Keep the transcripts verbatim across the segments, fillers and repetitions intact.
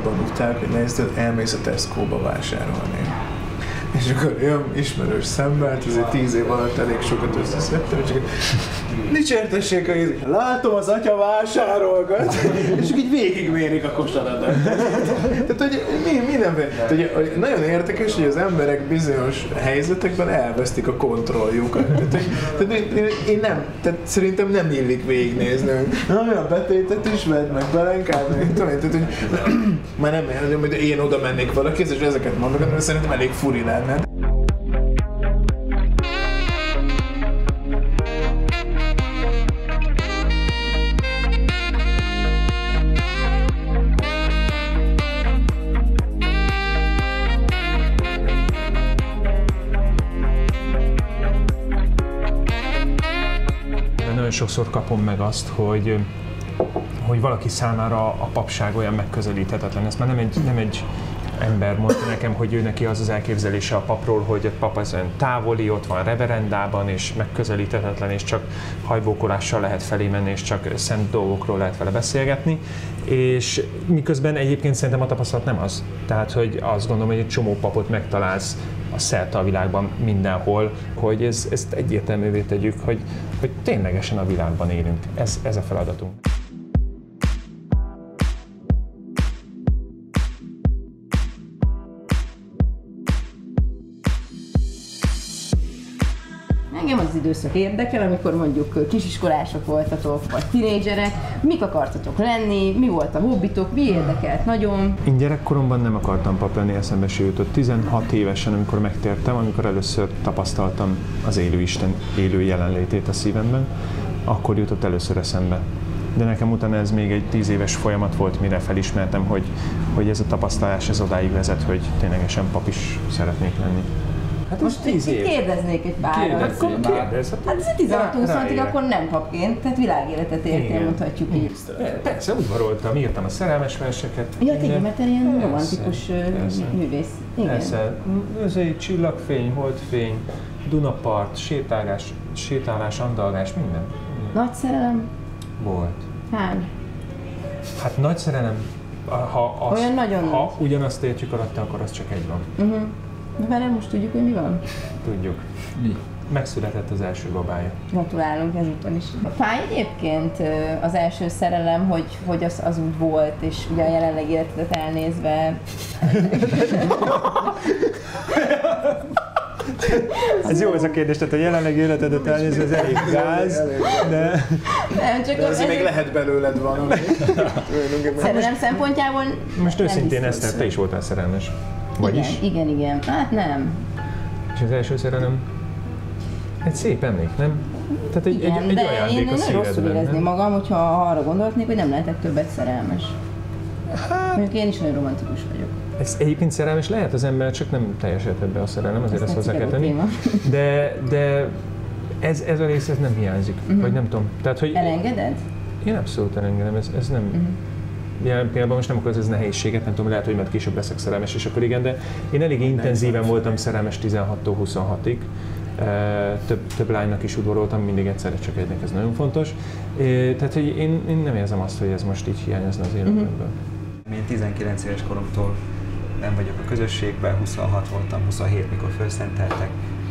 abban utálok, hogy nézd, elmész a Tesco-ba vásárolni. És akkor jön ismerős szemben, hát azért tíz év alatt elég sokat összeszedtem, csak nincs értessék, hogy látom, az atya vásárolgat, és csak így végigmérik a kosaradat. Tehát, hogy mi, mindenben. Tehát, nagyon érdekes, hogy az emberek bizonyos helyzetekben elvesztik a kontrolljukat. Tehát, hogy, tehát én, én nem, tehát szerintem nem illik végignézni, hogy a betétet is vedd meg, belenkádni, tehát, hogy már nem, hogy én oda mennék valakihez, és ezeket mondok, mert szerintem elég furi lenne. Nagyon sokszor kapom meg azt, hogy, hogy valaki számára a papság olyan megközelíthetetlen. Ez már nem egy, nem egy ember mondta nekem, hogy ő neki az az elképzelése a papról, hogy a pap az olyan távoli, ott van reverendában, és megközelíthetetlen, és csak hajbókolással lehet felé menni, és csak szent dolgokról lehet vele beszélgetni. És miközben egyébként szerintem a tapasztalat nem az. Tehát, hogy azt gondolom, hogy egy csomó papot megtalálsz a szerte a világban mindenhol, hogy ez, ezt egyértelművé tegyük, hogy, hogy ténylegesen a világban élünk. Ez, ez a feladatunk. Engem az időszak érdekel, amikor mondjuk kisiskolások voltatok, vagy tinédzserek, mik akartatok lenni, mi volt a hobbitok, mi érdekelt nagyon? Én gyerekkoromban nem akartam pap lenni, eszembe se jutott. tizenhat évesen, amikor megtértem, amikor először tapasztaltam az élő Isten élő jelenlétét a szívemben, akkor jutott először eszembe. De nekem utána ez még egy tíz éves folyamat volt, mire felismertem, hogy, hogy ez a tapasztalás ez odáig vezet, hogy ténylegesen pap is szeretnék lenni. Hát most tíz év. Kérdeznék egy párat. Kérdezz. Hát ez tizenhat-húsz akkor nem papként, tehát világéletet éltél, mondhatjuk így. Persze, udvaroltam, írtam a szerelmes verseket. Ja, tényleg, mert te ilyen romantikus művész. Persze, ez egy csillagfény, holdfény, Dunapart, sétálás, sétálás, andalgás, minden. Nagy szerelem? Volt. Hány? Hát nagy szerelem, ha, az, olyan nagyon ha ugyanazt értjük alatta, akkor az csak egy van. Uh-huh. Velem most tudjuk, hogy mi van? Tudjuk. Mi? Megszületett az első babája. Gratulálunk ezúton is. Fáj egyébként az első szerelem, hogy, hogy az, az úgy volt, és ugye a jelenlegi életedet elnézve... Ez jó ez a kérdés, tehát a jelenlegi életedet elnézve, ez elég gáz, de... Nem, csak de azért még lehet belőled valami. Szerelem szempontjából... Most őszintén, Eszter, te is voltál szerelmes. Vagyis? Igen, igen, igen. Hát nem. És az első szerelem egy szép emlék, nem? Tehát egy, igen, egy, egy de ajándék én a nagyon szívedben, rosszul érezném magam, hogyha arra gondolhatnék, hogy nem lehetek többet szerelmes. Hát... Mondjuk én is nagyon romantikus vagyok. Ez egyébként szerelmes lehet az ember, csak nem teljesedhet be a szerelem, azért ezt hozzá kell tenni. De, de ez, ez a rész ez nem hiányzik, uh-huh. vagy nem tudom. Tehát, hogy elengeded? Én abszolút elengedem, ez, ez nem... Uh-huh. Jelen pillanatban most nem okoz ez nehézséget, nem tudom, lehet, hogy majd később leszek szerelmes, és akkor igen, de én elég intenzíven voltam szerelmes tizenhattól huszonhatig. Több, több lánynak is udvaroltam, mindig egyszerre csak egynek, ez nagyon fontos. Tehát, hogy én, én nem érzem azt, hogy ez most így hiányozna az életemből. Uh-huh. Én tizenkilenc éves koromtól nem vagyok a közösségben, huszonhat voltam, huszonhét, mikor fölszenteltek.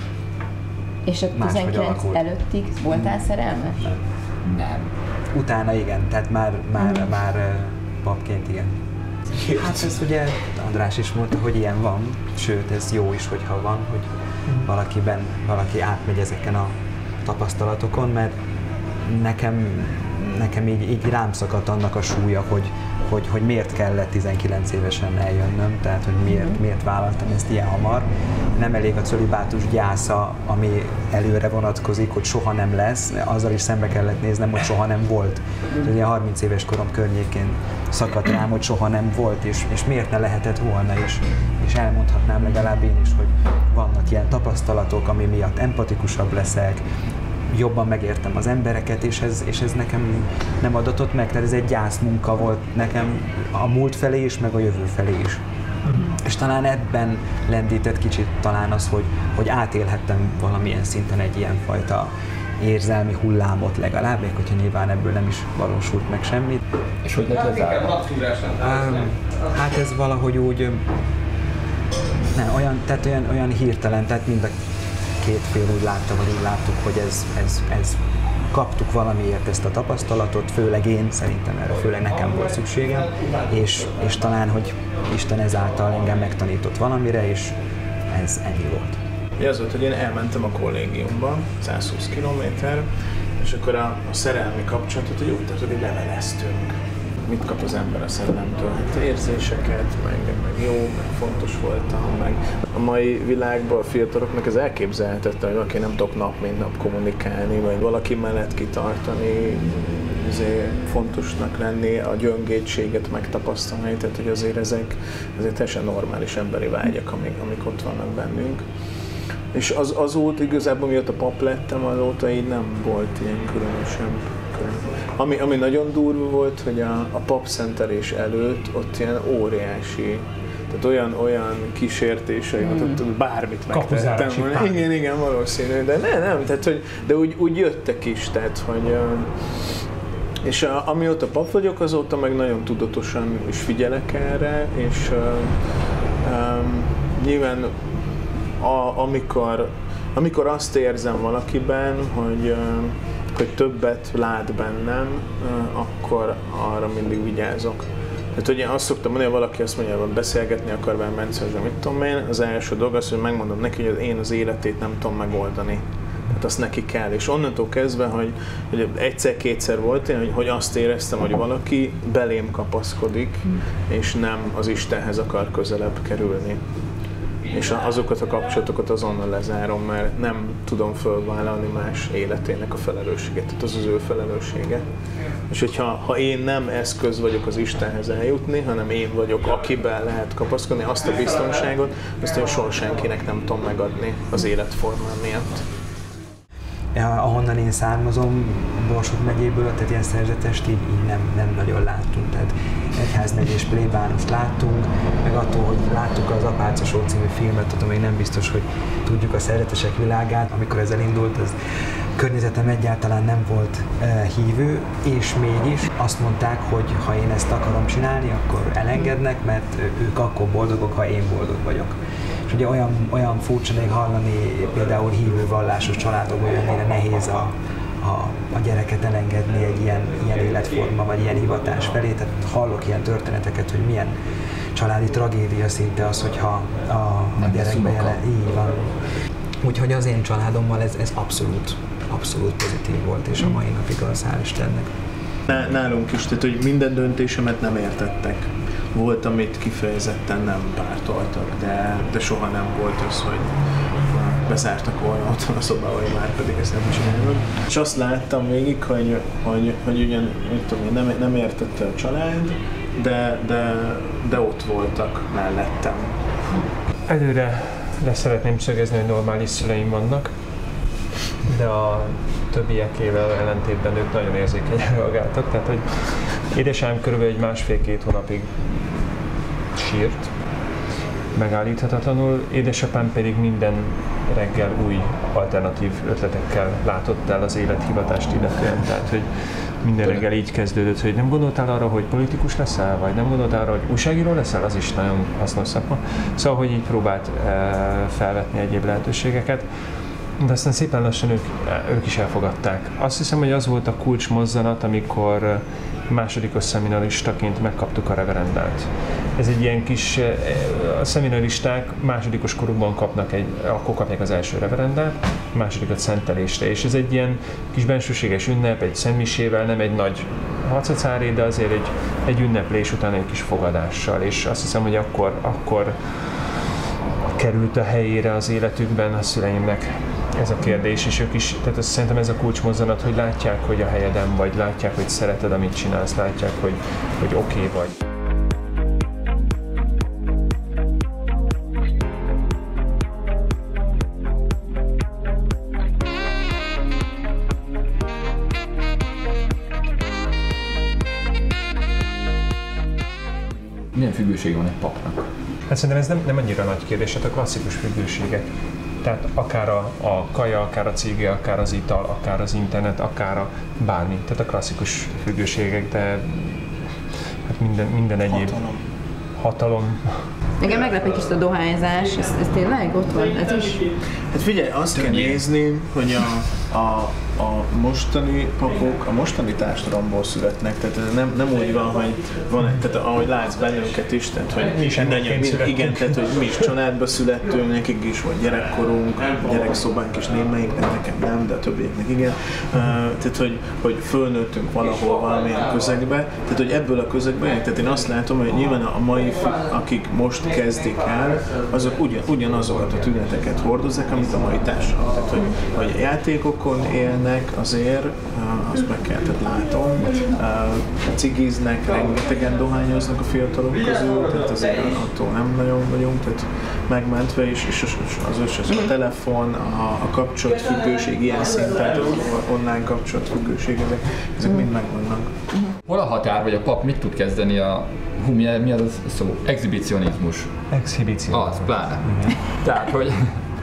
És a tizenkilenc előttig voltál szerelmes? Nem. Nem. Utána igen, tehát már, már, hmm. már papként igen. Hát ezt ugye András is mondta, hogy ilyen van, sőt ez jó is, hogyha van, hogy valakiben, valaki átmegy ezeken a tapasztalatokon, mert nekem, nekem így, így rám szakadt annak a súlya, hogy, hogy, hogy miért kellett tizenkilenc évesen eljönnöm, tehát hogy miért, miért vállaltam ezt ilyen hamar. Nem elég a cölibátus gyásza, ami előre vonatkozik, hogy soha nem lesz, azzal is szembe kellett néznem, hogy soha nem volt. Ugye harminc éves korom környékén szakadt rám, hogy soha nem volt, és, és miért ne lehetett volna, és, és elmondhatnám legalább én is, hogy vannak ilyen tapasztalatok, ami miatt empatikusabb leszek, jobban megértem az embereket, és ez, és ez nekem nem adatott meg, tehát ez egy gyászmunka volt nekem a múlt felé is, meg a jövő felé is. Mm. És talán ebben lendített kicsit talán az, hogy, hogy átélhettem valamilyen szinten egy ilyenfajta érzelmi hullámot legalább, még hogyha nyilván ebből nem is valósult meg semmi. És hogy lett lezárva? Um, hát ez valahogy úgy, nem, olyan, tehát olyan, olyan hirtelen, tehát mind a két fél úgy látta, vagy úgy láttuk, hogy ez, ez, ez kaptuk valamiért ezt a tapasztalatot, főleg én, szerintem erre főleg nekem volt szükségem, és, és talán, hogy Isten ezáltal engem megtanított valamire, és ez ennyi volt. Az volt, hogy én elmentem a kollégiumba, száz húsz kilométer, és akkor a, a szerelmi kapcsolatot, hogy úgy tartod, hogy leveleztünk. Mit kap az ember a szerelemtől? Hát érzéseket, meg, meg jó, meg fontos voltam, meg a mai világban a fiataloknak ez elképzelhetetlen, hogy valaki nem tudok nap mint nap kommunikálni, vagy valaki mellett kitartani, azért fontosnak lenni, a gyöngétséget megtapasztalni, tehát hogy azért ezek azért teljesen normális emberi vágyak, amik, amik ott vannak bennünk. És az, azóta igazából, mióta pap lettem, azóta így nem volt ilyen különösebb. Ami, ami nagyon durva volt, hogy a, a papszentelés előtt ott ilyen óriási, tehát olyan, olyan kísértései, hmm. ott bármit megtettem. Igen, igen, valószínű, de ne, nem, tehát hogy, de úgy, úgy jöttek is, tehát hogy és a, amióta pap vagyok, azóta meg nagyon tudatosan is figyelek erre, és uh, um, nyilván a, amikor, amikor azt érzem valakiben, hogy, uh, hogy többet lát bennem, uh, akkor arra mindig vigyázok. Tehát ugye azt szoktam mondani, hogy valaki azt mondja, hogy beszélgetni akar velem rendszerűen, mit tudom én, az első dolog az, hogy megmondom neki, hogy én az életét nem tudom megoldani. Tehát azt neki kell. És onnantól kezdve, hogy, hogy egyszer-kétszer volt én, hogy, hogy azt éreztem, hogy valaki belém kapaszkodik, és nem az Istenhez akar közelebb kerülni. És azokat a kapcsolatokat azonnal lezárom, mert nem tudom fölvállalni más életének a felelősséget. Tehát az az ő felelőssége. És hogyha ha én nem eszköz vagyok az Istenhez eljutni, hanem én vagyok, akiben lehet kapaszkodni, azt a biztonságot, azt én soha senkinek nem tudom megadni az életformám miatt. Ja, ahonnan én származom, Borsod megyéből, tehát ilyen szerzetest így, így nem, nem nagyon láttunk. Tehát egyházmegyés plébánost láttunk, meg attól, hogy láttuk az Apáca Show című filmet, attól még nem biztos, hogy tudjuk a szerzetesek világát. Amikor ez elindult, az környezetem egyáltalán nem volt uh, hívő, és mégis azt mondták, hogy ha én ezt akarom csinálni, akkor elengednek, mert ők akkor boldogok, ha én boldog vagyok. És ugye olyan, olyan furcsa még hallani például hívő vallásos családokból, hogy mennyire nehéz a, a, a gyereket elengedni egy ilyen, ilyen életforma vagy ilyen hivatás felé. Tehát hallok ilyen történeteket, hogy milyen családi tragédia szinte az, hogyha a, a gyerekbe jelen. Így van. Úgyhogy az én családommal ez, ez abszolút, abszolút pozitív volt, és a mai napig az, hál' Istennek. Nálunk is, tehát hogy minden döntésemet nem értettek. Volt, amit kifejezetten nem pártoltak, de, de soha nem volt az, hogy bezártak volna otthon a szobába, hogy már pedig ezt nem csinálom. És azt láttam végig, hogy, hogy, hogy ugyan, mit tudom, nem, nem értette a család, de, de, de ott voltak mellettem. Előre le szeretném szögezni, hogy normális szüleim vannak, de a többiekével ellentétben ők nagyon érzékenyen reagáltak, tehát hogy édesanyám körülbelül egy másfél-két hónapig sírt, megállíthatatlanul, édesapám pedig minden reggel új alternatív ötletekkel látott el az élethivatást illetően, tehát hogy minden reggel így kezdődött, hogy nem gondoltál arra, hogy politikus leszel, vagy nem gondoltál arra, hogy újságíró leszel, az is nagyon hasznos szakma. Szóval, hogy így próbált felvetni egyéb lehetőségeket. De aztán szépen lassan ők, ők is elfogadták. Azt hiszem, hogy az volt a kulcs mozzanat, amikor másodikos szeminaristaként megkaptuk a reverendát. Ez egy ilyen kis, a szeminaristák másodikos korukban kapnak egy, akkor kapják az első reverendát, a másodikat szentelésre, és ez egy ilyen kis bensőséges ünnep, egy szentmisével, nem egy nagy hacacáré, de azért egy, egy ünneplés után egy kis fogadással, és azt hiszem, hogy akkor, akkor került a helyére az életükben a szüleimnek ez a kérdés, és ők is, tehát azt szerintem ez a kulcsmozzanat, hogy látják, hogy a helyeden vagy, látják, hogy szereted, amit csinálsz, látják, hogy, hogy oké okay vagy. Milyen függősége van egy papnak? Hát szerintem ez nem, nem annyira nagy kérdés, hát a klasszikus függőségek. Tehát akár a, a kaja, akár a cége, akár az ital, akár az internet, akár a bármi. Tehát a klasszikus függőségek, de hát minden, minden egyéb. Hatalom. Hatalom. Engem meglep egy kicsit a dohányzás, ez, ez tényleg ott van, ez is? Hát figyelj, azt kell nézni, hogy a, a, a mostani papok a mostani társadalomból születnek, tehát ez nem, nem úgy van, hogy van, tehát ahogy látsz bennünket is, tehát hogy Mi is mindannyian, igen, tehát hogy mi is családba születtünk, nekik is volt gyerekkorunk, gyerekszobánk is némelyiknek, nekem nem, de a többieknek igen. Uh, tehát, hogy, hogy fölnőttünk valahol valamilyen közegbe, tehát hogy ebből a közegben, tehát én azt látom, hogy nyilván a mai, akik most kezdik el, azok ugyan, ugyanazokat a tüneteket hordozzák, amit a mai társadalom. Tehát, hogy, hogy játékokon élnek azért, azt meg kell, tehát látom, cigiznek, rengetegen dohányoznak a fiatalok közül, tehát azért attól nem nagyon vagyunk, tehát megmentve is, és az összes a telefon, a, a kapcsolatfüggőség ilyen szinten, online kapcsolatfüggőség, ezek, ezek mind megvannak. Hol a határ, vagy a pap mit tud kezdeni a, hú, mi, mi az a szó? Exhibicionizmus. Exhibicionizmus. Az, pláne. Tehát, hogy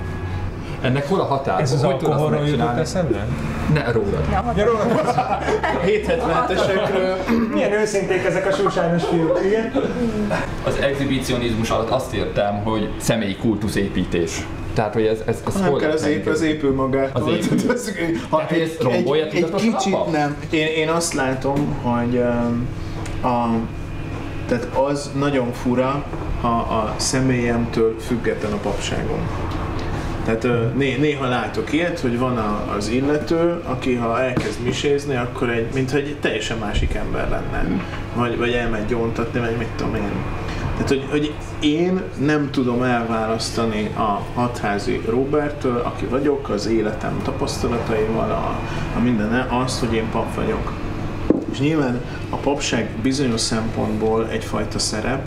ennek hol a határ? Ez az hogy alkoholról jutott eszembe? Ne, rólad. Ja, rólad. hétszázhetvenesekről. Milyen őszinték ezek a sósányos fiúk, igen? Az exhibicionizmus alatt azt értem, hogy személyi kultuszépítés. Tehát, hogy ez, ez, ez nem hol kell az, ép, az épül magától. Az épül. Ha egy, egy, rombolja egy, egy kicsit pap? nem. Én, én azt látom, hogy um, a, tehát az nagyon fura, ha a személyemtől független a papságom. Tehát né, néha látok ilyet, hogy van a, az illető, aki ha elkezd misézni, akkor egy, mintha egy teljesen másik ember lenne. Vagy, vagy elmegy gyóntatni, vagy mit tudom én. Tehát, hogy, hogy én nem tudom elválasztani a hatházi Roberttől, aki vagyok, az életem tapasztalataival, a, a minden, azt, hogy én pap vagyok. És nyilván a papság bizonyos szempontból egyfajta szerep,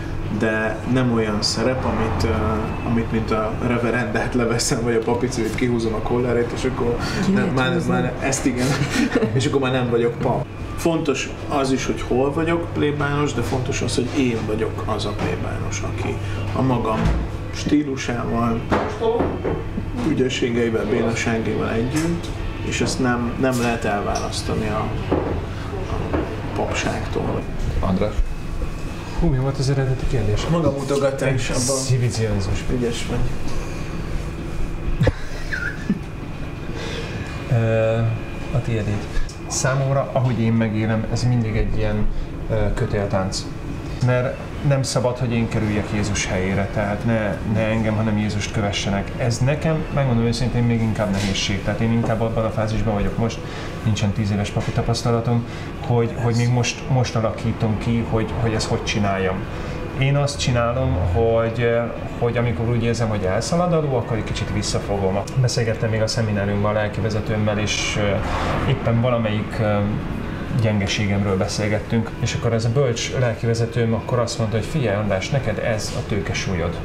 de nem olyan szerep, amit, uh, amit mint a reverendát leveszem, vagy a papicőt kihúzom a kollárét, és akkor nem, már, már ezt igen, és akkor már nem vagyok pap. Fontos az is, hogy hol vagyok plébános, de fontos az, hogy én vagyok az a plébános, aki a magam stílusával, ügyességeivel, bénaságaival együtt, és ezt nem, nem lehet elválasztani a, a papságtól. András? Hú, mi volt az eredeti kérdés? Magamutogatás abban. Exhibicionizmus. Ügyes vagy. A tiédét. Számomra, ahogy én megélem, ez mindig egy ilyen kötéltánc. Mert nem szabad, hogy én kerüljek Jézus helyére, tehát ne, ne engem, hanem Jézust kövessenek. Ez nekem, megmondom őszintén, még inkább nehézség. Tehát én inkább abban a fázisban vagyok most, nincsen tíz éves papi tapasztalatom, hogy, hogy még most, most alakítom ki, hogy, hogy ezt hogy csináljam. Én azt csinálom, hogy, hogy amikor úgy érzem, hogy elszalad a ló, akkor egy kicsit visszafogom. Beszélgettem még a szemináriumban a lelkivezetőmmel, és éppen valamelyik gyengeségemről beszélgettünk, és akkor ez a bölcs lelkivezetőm akkor azt mondta, hogy figyelj András, neked ez a tőkesúlyod.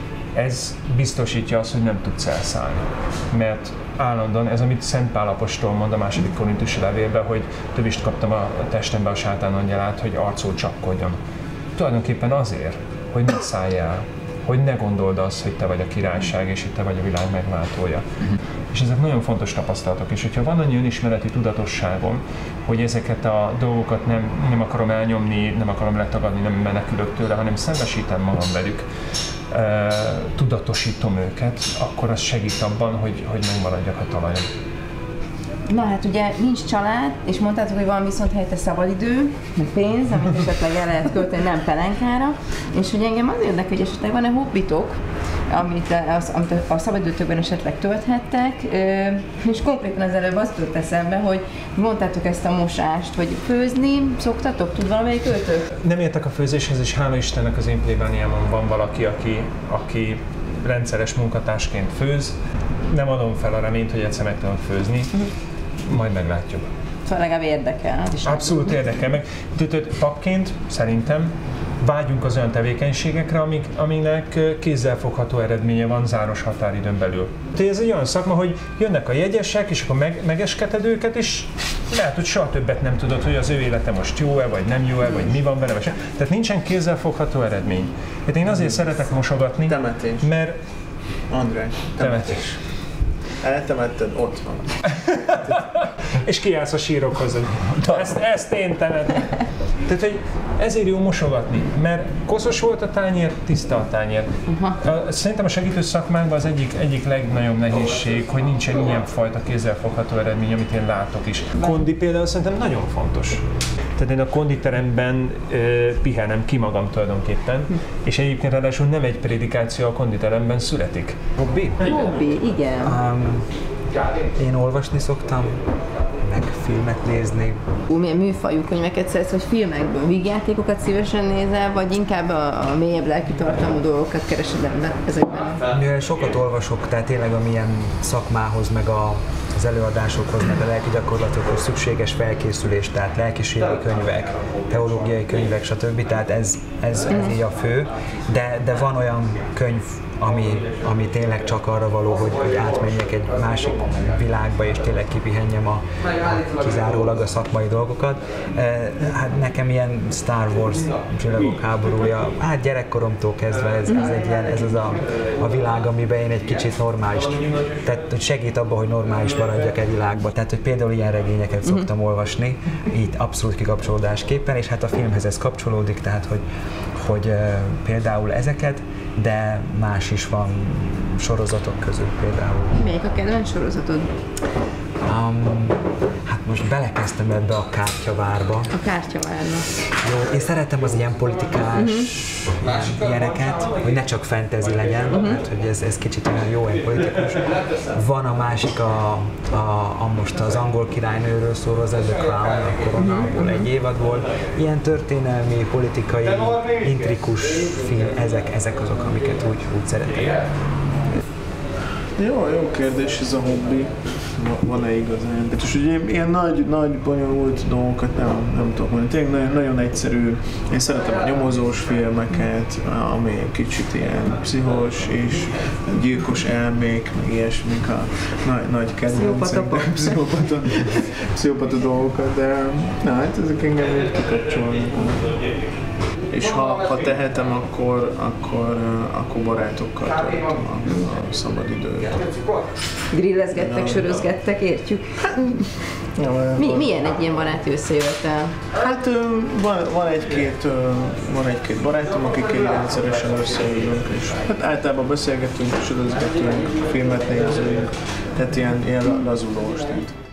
Ez biztosítja azt, hogy nem tudsz elszállni. Mert állandóan, ez amit Szent Pál apostol mond a második korintusi levélben, hogy tövist kaptam a testembe a sátán angyalát, hogy arcul csapkodjon. Tulajdonképpen azért, hogy ne szállj el, hogy ne gondold azt, hogy te vagy a királyság, és hogy te vagy a világ megváltója. Uh-huh. És ezek nagyon fontos tapasztalatok, és hogyha van annyi önismereti tudatosságom, hogy ezeket a dolgokat nem, nem akarom elnyomni, nem akarom letagadni, nem menekülök tőle, hanem szembesítem magam velük, e, tudatosítom őket, akkor az segít abban, hogy, hogy megmaradjak a talajon. Na hát ugye nincs család, és mondtátok, hogy van viszont helyette szabadidő, meg pénz, amit esetleg el lehet költeni, nem pelenkára, és hogy engem az érdekel, hogy esetleg van-e hobbitok, amit a, amit a szabadidőtökben esetleg tölthettek, és konkrétan az előbb azt tört eszembe, hogy mondtátok ezt a mosást, hogy főzni szoktatok, tud valamelyik őtök? Nem értek a főzéshez, és hála Istennek az én plébániámon van valaki, aki, aki rendszeres munkatársként főz. Nem adom fel a reményt, hogy egyszer meg tudom főzni, majd meglátjuk. Szóval legalább érdekel. Az is abszolút érdekel meg. Papként szerintem vágyunk az olyan tevékenységekre, amik, aminek kézzelfogható eredménye van záros határidőn belül. Ez egy olyan szakma, hogy jönnek a jegyesek, és akkor meg, megesketed őket, és lehet, hogy soha többet nem tudod, hogy az ő élete most jó-e, vagy nem jó-e, vagy mi van vele, vagy sem. Tehát nincsen kézzelfogható eredmény. Hát én azért szeretek mosogatni, Temetés. mert András, Temetés. eltemetted, ott van. És kiállsz a sírokhoz. Ezt, ezt én temetem. Tehát, hogy ezért jó mosogatni, mert koszos volt a tányér, tiszta a tányér. Uh-huh. Szerintem a segítő szakmánkban az egyik, egyik legnagyobb nehézség, hogy nincsen ilyen fajta kézzelfogható eredmény, amit én látok is. Kondi például szerintem nagyon fontos. Tehát én a konditeremben ö, pihenem ki magam tulajdonképpen, hm. és egyébként ráadásul nem egy prédikáció a konditeremben születik. Hobbi? Hobbi, igen. Um, én olvasni szoktam, meg filmet nézni. Ú, milyen műfajú könyveket szeretsz, vagy filmekből? Vígjátékokat szívesen nézel, vagy inkább a, a mélyebb lelki tartalmú dolgokat keresed ebben, ezekben? Mivel sokat olvasok, tehát tényleg amilyen szakmához, meg a, az előadásokhoz, meg a lelki gyakorlatokhoz szükséges felkészülés, tehát lelkiségi könyvek, teológiai könyvek, stb. Tehát ez, ez, ez így a fő, de, de van olyan könyv, ami, ami tényleg csak arra való, hogy, hogy átmenjek egy másik világba, és tényleg kipihenjem a, a kizárólag a szakmai dolgokat. Hát nekem ilyen Star Wars Csillagok háborúja, hát gyerekkoromtól kezdve ez, ez egy ilyen, ez az a, a világ, amiben én egy kicsit normális, tehát segít abban, hogy normális maradjak egy világban. Tehát, hogy például ilyen regényeket szoktam olvasni, így abszolút kikapcsolódásképpen, és hát a filmhez ez kapcsolódik, tehát, hogy, hogy például ezeket, de más is van sorozatok közül például. Melyik a kedvenc sorozatod? Um, hát most belekezdtem ebbe a Kártyavárba. A Kártyavárba. Jó, én szeretem az ilyen politikás uh-huh. ilyeneket, hogy ne csak fantasy legyen, uh-huh. mert hogy ez, ez kicsit olyan jó, olyan politikus. Van a másik, a, a, a most az angol királynőről szóló, az The Crown, a koronából egy évadból. Ilyen történelmi, politikai, intrikus film, ezek, ezek azok, amiket úgy, úgy szeretek. Jó, jó kérdés ez a hobbi. Van-e igazán? És ugye ilyen nagy, nagy, bonyolult dolgokat nem, nem tudok mondani. Tényleg nagyon, nagyon egyszerű. Én szeretem a nyomozós filmeket, ami kicsit ilyen pszichos és gyilkos elmék, meg ilyesmik a nagy, nagy kedvencek. Pszichopata. Pszichopata dolgokat, de na, hát ezek engem úgy kikapcsolnak. És ha, ha tehetem, akkor, akkor, akkor barátokkal töltöm a, a szabadidőt. Grillezgettek, sörözgettek, értjük. Mi, milyen egy ilyen baráti összejövetel? Hát van, van, egy-két, van egy-két barátom, akikkel rendszeresen összeülünk, és hát általában beszélgetünk, sörözgetünk, filmet nézünk, tehát ilyen, ilyen lazulós.